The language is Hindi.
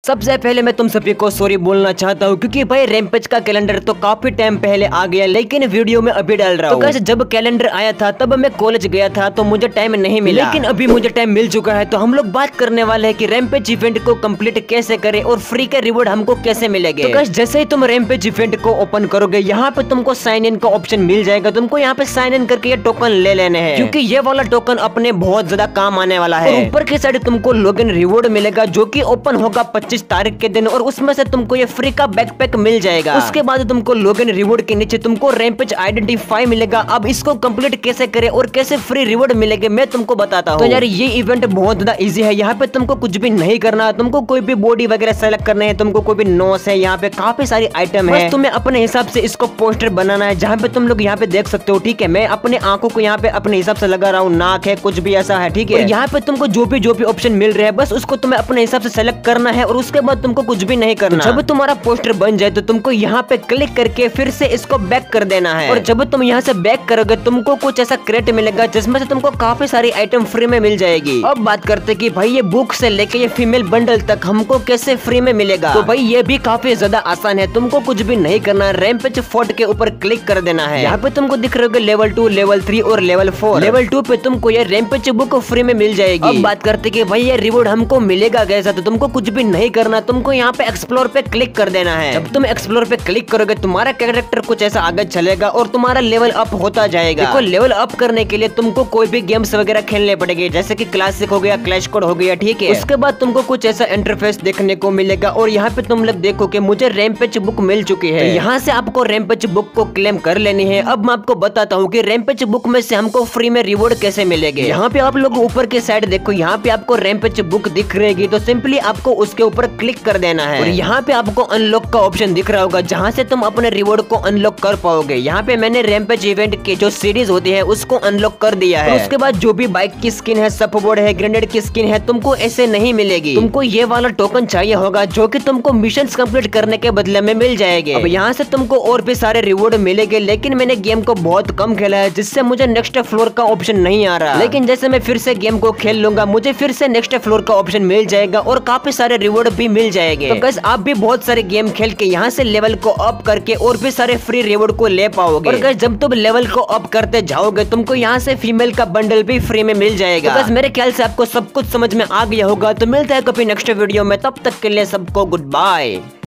सबसे पहले मैं तुम सभी को सॉरी बोलना चाहता हूँ क्योंकि भाई रैम्पेज का कैलेंडर तो काफी टाइम पहले आ गया, लेकिन वीडियो में अभी डाल रहा हूँ। तो जब कैलेंडर आया था तब मैं कॉलेज गया था तो मुझे टाइम नहीं मिला, लेकिन अभी मुझे टाइम मिल चुका है। तो हम लोग बात करने वाले हैं कि रैम्पेज इवेंट को कंप्लीट कैसे करें और फ्री के रिवॉर्ड हमको कैसे मिलेंगे। तो जैसे ही तुम रैम्पेज इवेंट को ओपन करोगे यहाँ पे तुमको साइन इन का ऑप्शन मिल जाएगा। तुमको यहाँ पे साइन इन करके ये टोकन ले लेने हैं क्योंकि ये वाला टोकन अपने बहुत ज्यादा काम आने वाला है। ऊपर की साइड तुमको लॉगिन रिवॉर्ड मिलेगा जो की ओपन होगा 25 तारीख के दिन, और उसमें से तुमको ये फ्री का बैकपैक मिल जाएगा। उसके बाद तुमको लॉगिन रिवॉर्ड के नीचे तुमको रैम्पेज आइडेंटिफाई मिलेगा। अब इसको कंप्लीट कैसे करें और कैसे फ्री रिवॉर्ड मिलेंगे मैं तुमको बताता हूँ। तो यार ये इवेंट बहुत ज्यादा इजी है। यहाँ पे तुमको कुछ भी नहीं करना, तुमको कोई भी बॉडी वगैरह सेलेक्ट करने हैं, तुमको कोई भी नोस है, यहाँ पे काफी सारी आइटम है, तुम्हें अपने हिसाब से इसको पोस्टर बनाना है। जहाँ पे तुम लोग यहाँ पे देख सकते हो, ठीक है। मैं अपने आंखों को यहाँ पे अपने हिसाब से लगा रहा हूँ, नाक है, कुछ भी ऐसा है, ठीक है। यहाँ पे तुमको जो भी ऑप्शन मिल रहा है बस उसको तुम्हें अपने हिसाब से सेलेक्ट करना है और उसके बाद तुमको कुछ भी नहीं करना। जब तुम्हारा पोस्टर बन जाए तो तुमको यहाँ पे क्लिक करके फिर से इसको बैक कर देना है, और जब तुम यहाँ से बैक करोगे तुमको कुछ ऐसा क्रेट मिलेगा जिसमें से तुमको काफी सारी आइटम फ्री में मिल जाएगी। अब बात करते कि भाई ये बुक से लेके ये फीमेल बंडल तक हमको कैसे फ्री में मिलेगा। तो भाई ये भी काफी ज्यादा आसान है। तुमको कुछ भी नहीं करना, रैम्पेज फोर्ट के ऊपर क्लिक कर देना है। यहाँ पे तुमको दिख रहा होगा लेवल 2, लेवल 3 और लेवल 4। लेवल 2 पे तुमको ये रैम्पेज बुक फ्री में मिल जाएगी। अब बात करते कि भाई ये रिवॉर्ड हमको मिलेगा कैसा, तो तुमको कुछ भी नहीं करना, तुमको यहाँ पे एक्सप्लोर पे क्लिक कर देना है। जब तुम एक्सप्लोर पे क्लिक करोगे तुम्हारा कैरेक्टर कुछ ऐसा आगे चलेगा और तुम्हारा लेवल अप होता जाएगा। देखो लेवल अप करने के लिए तुमको कोई भी गेम्स वगैरह खेलने पड़ेंगे, जैसे कि क्लासिक हो गया, क्लैश कोड हो गया, ठीक है। उसके बाद तुमको कुछ ऐसा इंटरफेस देखने को मिलेगा और यहाँ पे तुम लोग देखो कि मुझे रैम्पेज बुक मिल चुकी है। तो यहाँ से आपको रैम्पेज बुक को क्लेम कर लेनी है। अब मैं आपको बताता हूँ कि रैम्पेज बुक में से हमको फ्री में रिवॉर्ड कैसे मिलेंगे। यहाँ पे आप लोग ऊपर के साइड देखो, यहाँ पे आपको रैम्पेज बुक दिख रहेगी, तो सिंपली आपको उसके ऊपर क्लिक कर देना है और यहाँ पे आपको अनलॉक का ऑप्शन दिख रहा होगा जहाँ से तुम अपने रिवॉर्ड को अनलॉक कर पाओगे। यहाँ पे मैंने रैम्पेज इवेंट के जो सीरीज होती है उसको अनलॉक कर दिया है। उसके बाद जो भी बाइक की स्किन है, सफबोर्ड है, ग्रेनेड की स्किन है, तुमको ऐसे नहीं मिलेगी। तुमको ये वाला टोकन चाहिए होगा जो कि तुमको मिशन कंप्लीट करने के बदले में मिल जाएंगे। अब यहाँ से तुमको और भी सारे रिवॉर्ड मिलेंगे, लेकिन मैंने गेम को बहुत कम खेला है जिससे मुझे नेक्स्ट फ्लोर का ऑप्शन नहीं आ रहा। लेकिन जैसे मैं फिर से गेम को खेल लूंगा मुझे फिर से नेक्स्ट फ्लोर का ऑप्शन मिल जाएगा और काफी सारे रिवॉर्ड भी मिल जाएंगे। तो गाइस आप भी बहुत सारे गेम खेल के यहाँ से लेवल को अप करके और भी सारे फ्री रिवॉर्ड को ले पाओगे। और गाइस जब तुम लेवल को अप करते जाओगे तुमको यहाँ से फीमेल का बंडल भी फ्री में मिल जाएगा। तो गाइस मेरे ख्याल से आपको सब कुछ समझ में आ गया होगा। तो मिलता है कभी नेक्स्ट वीडियो में, तब तक के लिए सबको गुड बाय।